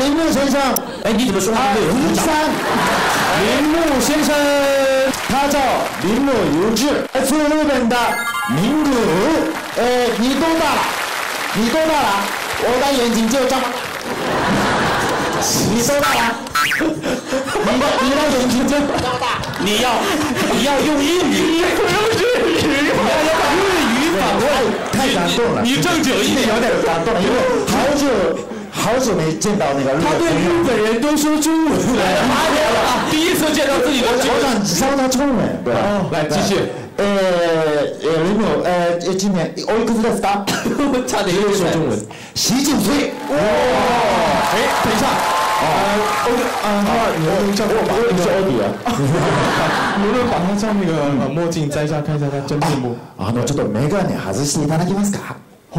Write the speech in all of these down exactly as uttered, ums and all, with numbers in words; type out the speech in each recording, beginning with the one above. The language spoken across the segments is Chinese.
铃木先生。 哎，你怎么说他没有人三，铃木先生，他叫铃木由志，来自日本的名古屋。呃，你多大了？你多大了？我的眼睛就这么大。你多大了？你的你的眼睛就这么大。 你要你要用英语， 不用日语，你要把日语反过来。 太感动了， 你正经一点， 有点感动了，因为好久好久没见到那个日本。 他对日本人都说中文来，第一次见到自己的中文。 我想教他中文。对， 来继续。 呃呃，铃木，呃，今年おいくつですか？ 差点又说中文。 十九岁。 哇！哎，等一下。啊，欧弟，啊，你能叫我把你是欧弟啊？ 你能把他将那个呃墨镜摘下，看一下他真面目？ あのちょっとメガネ外していただけますか？ 哦。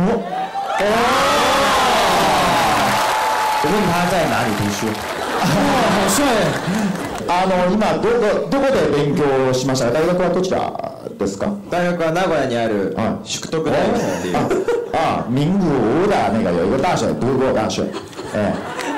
我问他在哪里读书。 哇，好帅！ あの今どこどこで勉強しましたか？大学はどちらですか？ 大学は名古屋にある淑徳大学っていう。 啊，名古屋的那个有一个大学，读过大学，哎。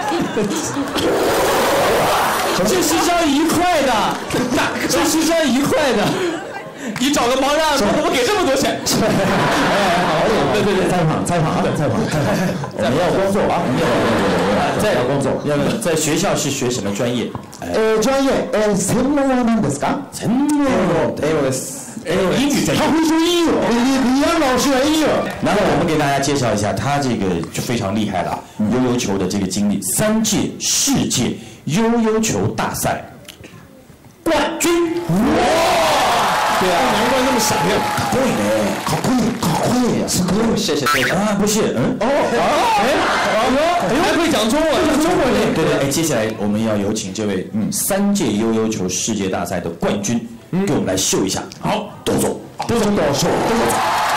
这是张一块的，这是张一块的，你找个盲人，我怎么给这么多钱？ 哎，好，对对对，采访采访啊，采访采访，我们要工作啊，我们要工作， 在要工作。 要不在学校是学什么专业？ 呃，专业，呃，専門は何ですか？ 専門英語です。 哎，英语专业。 他会说英语，李李阳老师的英语。 然后我们给大家介绍一下，他这个就非常厉害了，悠悠球的这个经历，三届世界悠悠球大赛冠军。哇！ 对啊，难怪那么闪亮。 对嘞， かっこいい，かっこいい，すごい。 谢谢谢谢。 啊，不是，嗯， 哦，哎，哎，还会讲中文，讲中文嘞。 对对，哎，接下来我们要有请这位嗯三届悠悠球世界大赛的冠军，给我们来秀一下。好，都走， 都走，都走，都走。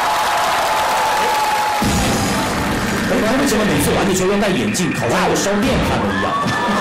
哎，他为什么每次玩的时候要戴眼镜，好像要烧电焊的一样？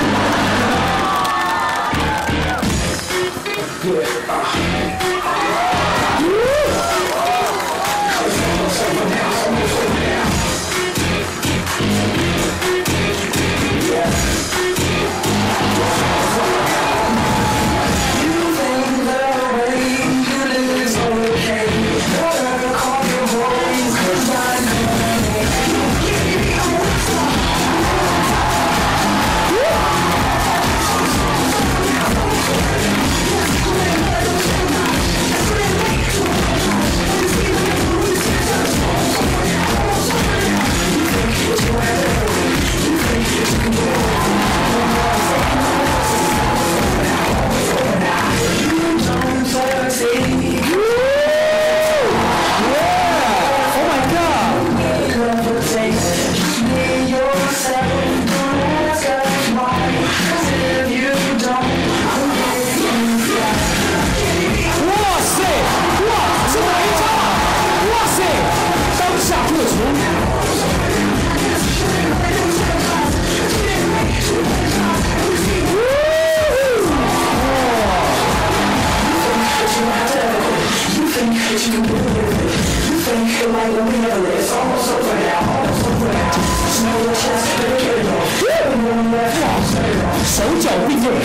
手脚并用。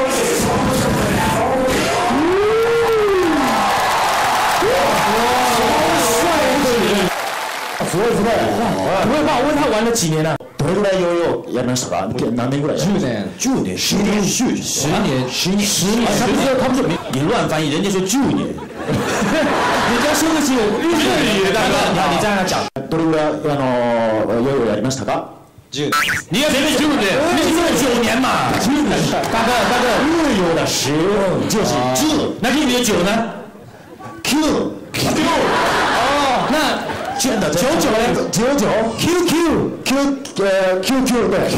すごいすごい。 不会吧？我问他玩了几年了？ どれぐらいヨーヨーやりましたか？何年ぐらい？ 十年， 九年，十年，十十年， 十年， 十年。 他不是他不是你乱翻译，人家说九年。 人家说的是日语，大哥， 你看你这样讲， どれぐらいあのヨーヨーやりましたか？ 十。 你要前面九年，你说九年嘛？ 九年。大概大概日游的十就是九， 那日语的九呢 ？Q Q 哦，那真的九九嘞， 九九 Q Q Q 呃 Q Q 对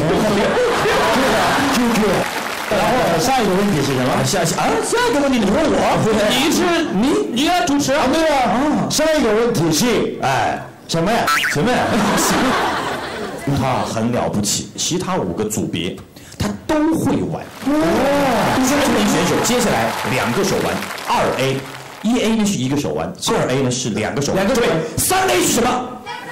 Q Q。然后下一个问题是什么？ 下下啊，下一个问题你问我， 你是你你要主持啊？ 对啊。下一个问题是，哎，什么呀？ 什么呀？他很了不起，其他五个组别他都会玩。哇！中年选手接下来两个手玩二 A， 一 A 呢是一个手玩，二 A 呢是两个手玩。 两个手玩。 三 A 是什么？